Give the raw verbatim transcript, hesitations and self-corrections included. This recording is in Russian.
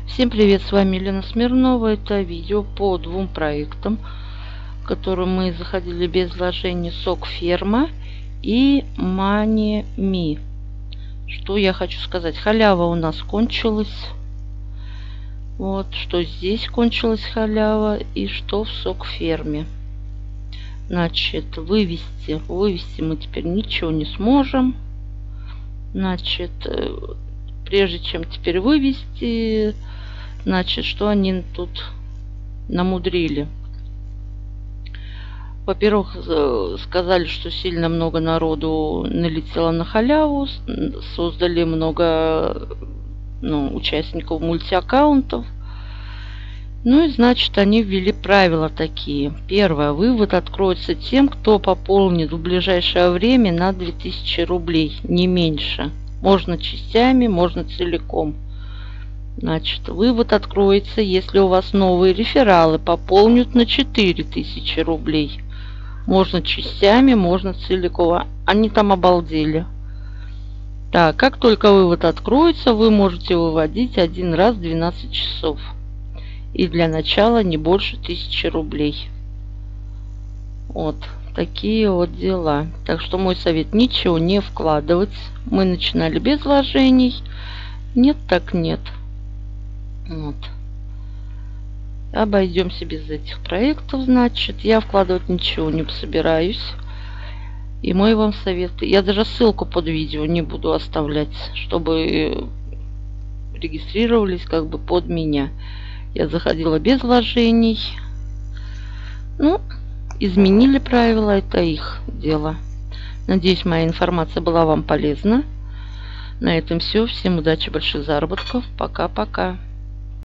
Всем привет, с вами Елена Смирнова. Это видео по двум проектам, в которые мы заходили без вложений: Сок Ферма и Money Me. Что я хочу сказать: халява у нас кончилась. Вот что здесь кончилась халява и что в Сок Ферме. Значит, вывести вывести мы теперь ничего не сможем. Значит, прежде чем теперь вывести, значит, что они тут намудрили. Во-первых, сказали, что сильно много народу налетело на халяву, создали много ну, участников мультиаккаунтов. Ну и значит, они ввели правила такие. Первое: вывод откроется тем, кто пополнит в ближайшее время на две тысячи рублей, не меньше. Можно частями, можно целиком. Значит, вывод откроется, если у вас новые рефералы пополнят на четыре тысячи рублей. Можно частями, можно целиком. Они там обалдели. Так, как только вывод откроется, вы можете выводить один раз в двенадцать часов. И для начала не больше тысячи рублей. Вот такие вот дела. Так что мой совет: ничего не вкладывать. Мы начинали без вложений. Нет, так нет. Вот. Обойдемся без этих проектов. Значит, я вкладывать ничего не собираюсь. И мой вам совет: я даже ссылку под видео не буду оставлять, чтобы регистрировались как бы под меня. Я заходила без вложений. Ну, изменили правила, это их дело. Надеюсь, моя информация была вам полезна. На этом все. Всем удачи, больших заработков. Пока-пока.